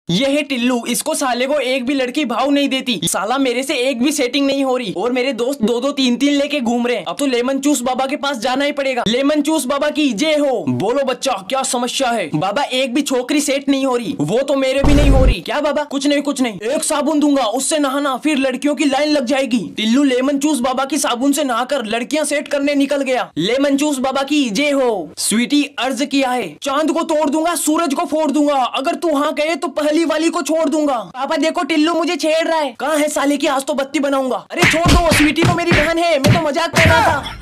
ये है टिल्लू, इसको साले को एक भी लड़की भाव नहीं देती। साला मेरे से एक भी सेटिंग नहीं हो रही और मेरे दोस्त दो दो तीन तीन लेके घूम रहे हैं। अब तो लेमन चूस बाबा के पास जाना ही पड़ेगा। लेमन चूस बाबा की जय हो। बोलो बच्चा, क्या समस्या है? बाबा एक भी छोकरी सेट नहीं हो रही। वो तो मेरे भी नहीं हो रही। क्या बाबा? कुछ नहीं कुछ नहीं, एक साबुन दूंगा उससे नहाना, फिर लड़कियों की लाइन लग जाएगी। टिल्लू लेमन चूस बाबा की साबुन से नहाकर लड़कियां सेट करने निकल गया। लेमन चूस बाबा की जय हो। स्वीटी अर्ज किया है, चांद को तोड़ दूंगा, सूरज को फोड़ दूंगा, अगर तू वहाँ गए तो पहली वाली को छोड़ दूंगा। पापा देखो टिल्लू मुझे छेड़ रहा है। कहाँ है साले की, आज तो बत्ती बनाऊंगा। अरे छोड़ दो, स्वीटी तो मेरी बहन है, मैं तो मजाक कर रहा था।